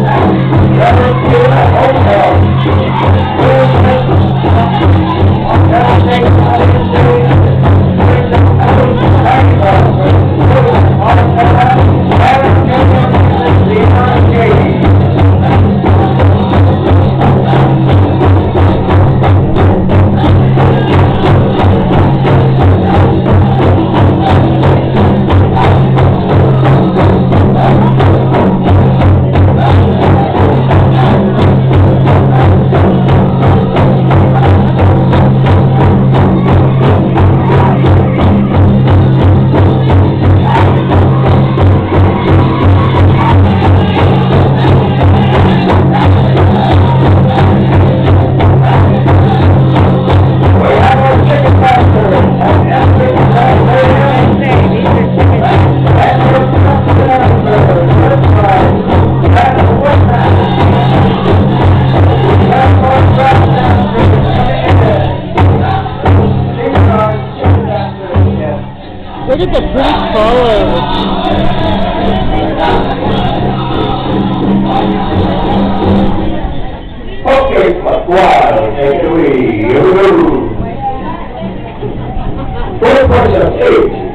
Look at the pretty colors. Okay, Pasquale, take it away. Here we go. 4 points of 8.